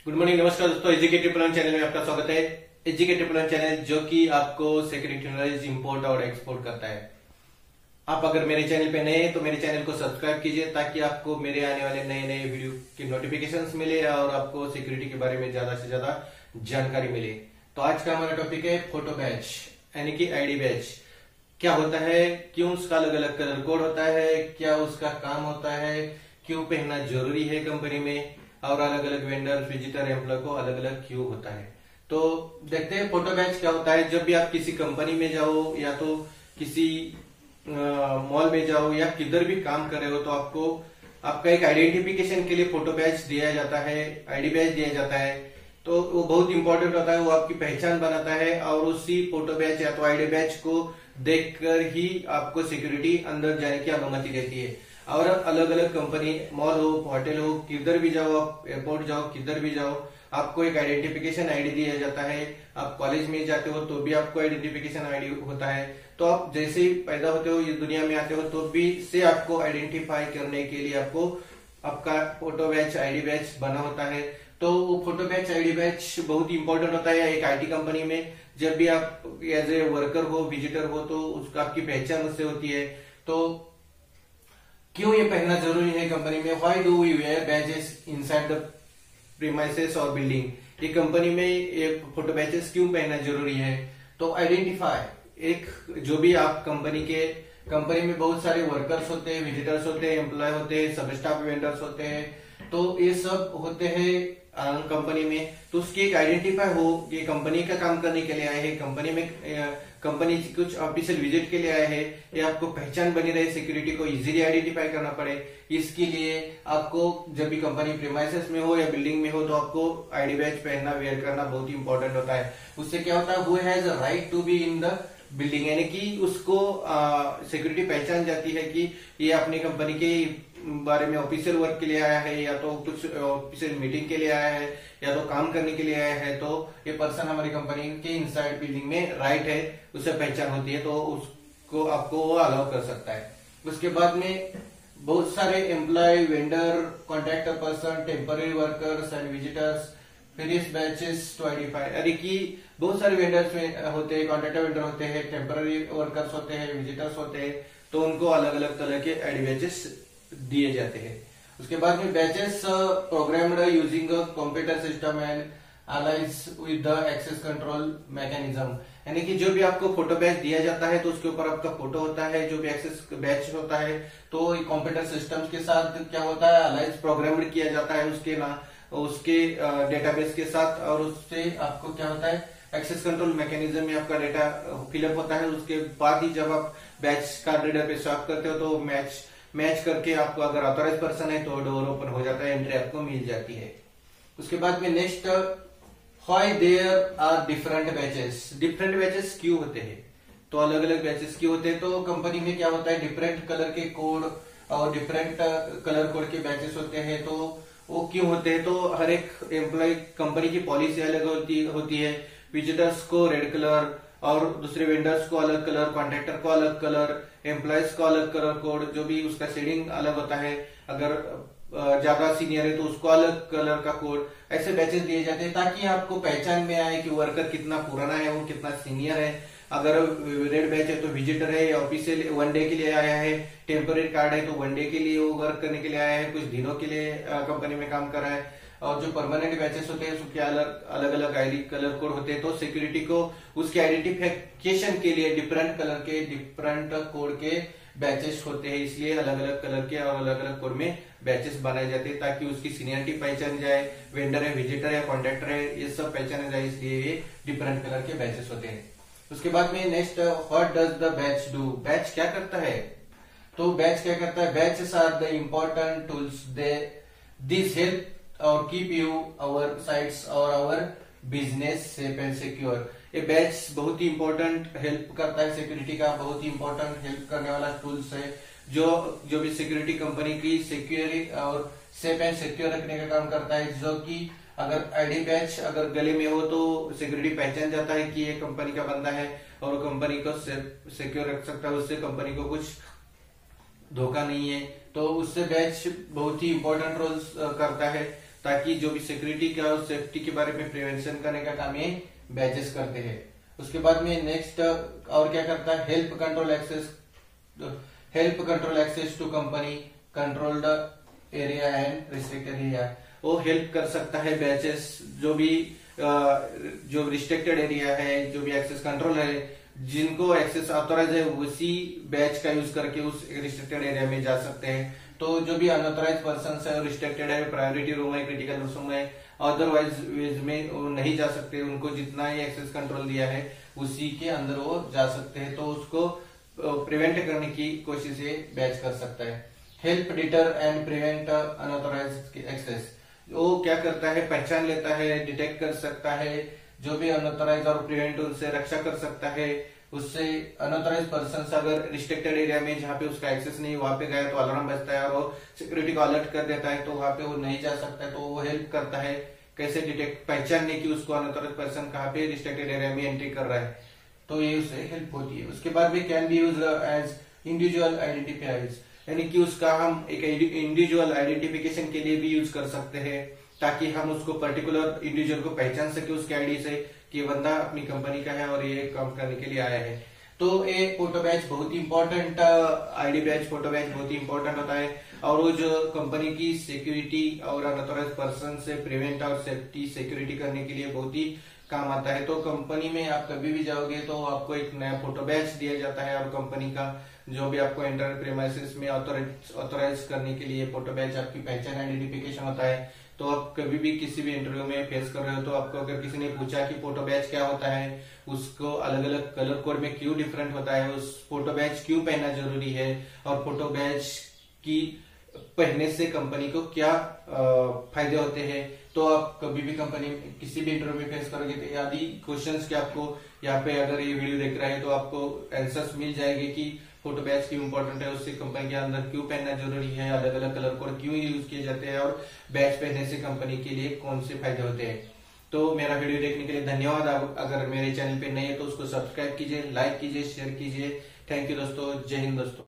Good morning, नमस्कार दोस्तों। Educative plan channel में आपका स्वागत है। एजुकेटिव प्लान चैनल जो कि आपको सिक्योरिटी नॉलेज इंपोर्ट और एक्सपोर्ट करता है। आप अगर मेरे चैनल पे नए हैं तो मेरे चैनल को सब्सक्राइब कीजिए ताकि आपको मेरे आने वाले नए नए वीडियो के नोटिफिकेशंस मिले और आपको सिक्योरिटी के बारे में ज्यादा से ज्यादा जानकारी मिले। तो आज का हमारा टॉपिक है फोटो बैच यानी कि आईडी बैच। क्या होता है, क्यों उसका अलग अलग कलर कोड होता है, क्या उसका काम होता है, क्यों पहनना जरूरी है कंपनी में, और अलग अलग वेंडर, विजिटर, एम्प्लॉय को अलग अलग क्यों होता है। तो देखते हैं फोटो बैच क्या होता है। जब भी आप किसी कंपनी में जाओ या तो किसी मॉल में जाओ या किधर भी काम कर रहे हो तो आपको आपका एक आइडेंटिफिकेशन के लिए फोटो बैच दिया जाता है, आईडी बैच दिया जाता है। तो वो बहुत इंपॉर्टेंट होता है, वो आपकी पहचान बनाता है और उसी फोटो बैच या तो आईडी बैच को देखकर ही आपको सिक्योरिटी अंदर जाने की अनुमति देती है। और अलग अलग कंपनी, मॉल हो, होटल हो, किधर भी जाओ, आप एयरपोर्ट जाओ, किधर भी जाओ, आपको एक आइडेंटिफिकेशन आईडी दिया जाता है। आप कॉलेज में जाते हो तो भी आपको आइडेंटिफिकेशन आईडी होता है। तो आप जैसे ही पैदा होते हो, ये दुनिया में आते हो तो भी से आपको आइडेंटिफाई करने के लिए आपको आपका फोटो बैच, आईडी बैच बना होता है। तो वो फोटो बैच, आईडी बैच बहुत इंपॉर्टेंट होता है एक आईटी कंपनी में। जब भी आप एज ए वर्कर हो, विजिटर हो, तो उसका आपकी पहचान उससे होती है। तो क्यों ये पहनना जरूरी है कंपनी में? Why do we wear badges inside the premises और बिल्डिंग। ये कंपनी में ये फोटो बैचेस क्यों पहनना जरूरी है? तो आइडेंटिफाई, एक जो भी आप कंपनी में बहुत सारे वर्कर्स होते हैं, विजिटर्स होते हैं, एम्प्लॉय होते हैं, सब स्टाफ वेंडर्स होते हैं, तो ये सब होते हैं कंपनी में। तो उसकी एक आइडेंटिफाई हो, ये कंपनी का काम करने के लिए आए हैं, कंपनी कुछ ऑफिशियल विजिट के लिए आए हैं, ये आपको पहचान बनी रहे, सिक्योरिटी को इजीली आइडेंटिफाई करना पड़े। इसके लिए आपको जब भी कंपनी प्रीमाइसेस में हो या बिल्डिंग में हो तो आपको आईडी बैच पहनना, वेयर करना बहुत इंपॉर्टेंट होता है। उससे क्या होता है, who has a right to be in the building, यानी कि उसको सिक्योरिटी पहचान जाती है कि ये अपनी कंपनी के बारे में ऑफिशियल वर्क के लिए आया है या तो कुछ ऑफिशियल मीटिंग के लिए आया है या तो काम करने के लिए आया है। तो ये पर्सन हमारी कंपनी के इनसाइड बिल्डिंग में राइट है, उसे पहचान होती है, तो उसको आपको वो अलाउ कर सकता है। उसके बाद में बहुत सारे employee, vendor, contractor person, temporary workers and visitors, various badges to identify, यानी कि बहुत सारे वेंडर्स होते हैं, कॉन्ट्रैक्टर वेंडर होते हैं, टेम्पररी वर्कर्स होते हैं, विजिटर्स होते हैं, तो उनको अलग अलग तरह के आईडी बैचेस दिए जाते हैं। उसके बाद में badges programmed using computer system and aligns with the access control mechanism, यानी कि जो भी आपको फोटो बैच दिया जाता है तो उसके ऊपर आपका फोटो होता है। जो भी एक्सेस बैच होता है तो कंप्यूटर सिस्टम्स के साथ क्या होता है, अलाइज प्रोग्राम्ड किया जाता है उसके डेटाबेस के साथ, और उससे आपको क्या होता है, एक्सेस कंट्रोल मैकेनिज्म में आपका डेटा फिलअप होता है। उसके बाद ही जब आप बैच कार्ड रीडर पे स्वैप करते हो तो मैच करके आपको अगर ऑथराइज पर्सन है तो डोर ओपन हो जाता है, एंट्री आपको मिल जाती है। उसके बाद में next, why there are different badges. Different badges क्यों होते हैं? तो अलग अलग बैचेस क्यों होते हैं? तो कंपनी में क्या होता है, डिफरेंट कलर के कोड और डिफरेंट कलर कोड के बैचेस होते हैं। तो वो क्यों होते हैं? तो हर एक एम्प्लॉय, कंपनी की पॉलिसी अलग होती है। विजिटर्स को रेड कलर और दूसरे वेंडर्स को अलग कलर, कॉन्ट्रैक्टर को अलग कलर, एम्प्लॉयज को अलग कलर कोड, जो भी उसका शेडिंग अलग होता है। अगर ज्यादा सीनियर है तो उसको अलग कलर का कोड, ऐसे बैचेस दिए जाते हैं ताकि आपको पहचान में आए कि वर्कर कितना पुराना है, वो कितना सीनियर है। अगर रेड बैच है तो विजिटर है, ऑफिशियल वन डे के लिए आया है, टेम्पररी कार्ड है तो वन डे के लिए वो वर्क करने के लिए आया है, कुछ दिनों के लिए कंपनी में काम कर रहा है। और जो परमानेंट बैचेस होते हैं उसके अलग अलग आईडी कलर कोड होते हैं। तो सिक्योरिटी को उसके आइडेंटिफिकेशन के लिए डिफरेंट कलर के, डिफरेंट कोड के बैचेस होते हैं, इसलिए अलग अलग कलर के और अलग अलग कोड में बैचेस बनाए जाते हैं ताकि उसकी सीनियरिटी पहचान जाए, वेंडर है, विजिटर है, कॉन्ट्रैक्टर है, ये सब पहचाना जाए, इसलिए ये डिफरेंट कलर के बैचेस होते हैं। उसके बाद में next, what does the batch do. Batch क्या करता है? तो बैच क्या करता है, batches are the important tools, this help और कीप यू आवर साइट्स और our business safe and secure. ये बैच बहुत ही इंपॉर्टेंट हेल्प करता है, सिक्योरिटी का बहुत ही इंपॉर्टेंट हेल्प करने वाला टूल्स है, जो भी सिक्योरिटी कंपनी की सिक्योरिटी और सेफ एंड सिक्योर रखने का काम करता है। जो कि अगर आईडी बैच अगर गले में हो तो सिक्योरिटी पहचान जाता है कि ये कंपनी का बंदा है और कंपनी को सिक्योर रख सकता है, उससे कंपनी को कुछ धोखा नहीं है। तो उससे बैच बहुत ही इंपॉर्टेंट रोल करता है ताकि जो भी सिक्योरिटी का और सेफ्टी के बारे में प्रिवेंशन करने का काम ये बैचेस करते हैं। उसके बाद में नेक्स्ट और क्या करता है, help control access to company controlled area and restricted area. वो हेल्प कर सकता है बैचेस जो रिस्ट्रिक्टेड एरिया है, जो भी एक्सेस कंट्रोल है, जिनको एक्सेस ऑथोराइज है उसी बैच का यूज करके उस रिस्ट्रिक्टेड एरिया में जा सकते हैं। तो जो भी अनऑथोराइज पर्सन है, रिस्ट्रिक्टेड है, प्रायोरिटी रूम है, क्रिटिकल रूम है, अदरवाइज वेज में वो नहीं जा सकते। उनको जितना ही एक्सेस कंट्रोल दिया है उसी के अंदर वो जा सकते हैं। तो उसको प्रिवेंट करने की कोशिश ये बैच कर सकता है। Help deter and prevent unauthorise access. वो क्या करता है, पहचान लेता है, डिटेक्ट कर सकता है जो भी अनऑथोराइज और प्रिवेंट उनसे रक्षा कर सकता है। उससे अनऑथोराइज पर्सन अगर रिस्ट्रिक्टेड एरिया में जहाँ पे उसका एक्सेस नहीं वहां पे गया तो अलार्म बजता है और वो सिक्योरिटी को अलर्ट कर देता है, तो वहां पे वो नहीं जा सकता है। तो वो हेल्प करता है कैसे डिटेक्ट पहचानने की उसको अनऑथोराइज पर्सन कहाँ पे रिस्ट्रिक्टेड एरिया में एंट्री कर रहा है, तो ये उससे हेल्प होती है। उसके बाद भी can be use as individual identifiers, यानी कि उसका हम एक इंडिविजुअल आइडेंटिफिकेशन के लिए भी यूज कर सकते हैं, ताकि हम उसको पर्टिकुलर इंडिविजुअल को पहचान सके उसके आईडी से कि बंदा अपनी कंपनी का है और ये काम करने के लिए आया है। तो ये फोटो बैच बहुत ही important, ID badge photo badge बहुत ही इंपॉर्टेंट होता है और वो जो कंपनी की सिक्योरिटी और अनऑथोराइज पर्सन से प्रिवेंट और सेफ्टी सिक्योरिटी करने के लिए बहुत ही काम आता है। तो कंपनी में आप कभी भी जाओगे तो आपको एक नया फोटो बैच दिया जाता है और कंपनी का जो भी आपको एंटर प्रीमाइसेस में ऑथोराइज करने के लिए फोटो बैच आपकी पहचान आइडेंटिफिकेशन होता है। तो आप कभी भी किसी भी इंटरव्यू में फेस कर रहे हो तो आपको अगर किसी ने पूछा कि फोटो बैच क्या होता है, उसको अलग अलग कलर कोड में क्यों डिफरेंट होता है, उस फोटो बैच क्यों पहनना जरूरी है और फोटो बैच की पहनने से कंपनी को क्या फायदे होते हैं, तो आप कभी भी कंपनी किसी भी इंटरव्यू में फेस करोगे तो आदि क्वेश्चंस के आपको यहाँ पे अगर ये वीडियो देख रहे हैं तो आपको आंसर्स मिल जाएंगे कि फोटो बैच क्यों इंपॉर्टेंट है, उससे कंपनी के अंदर क्यों पहनना जरूरी है, अलग अलग कलर कोड क्यों यूज किए जाते हैं और बैच पहनने से कंपनी के लिए कौन से फायदे होते हैं। तो मेरा वीडियो देखने के लिए धन्यवाद। अगर मेरे चैनल पे नए है तो उसको सब्सक्राइब कीजिए, लाइक कीजिए, शेयर कीजिए। थैंक यू दोस्तों, जय हिंद दोस्तों।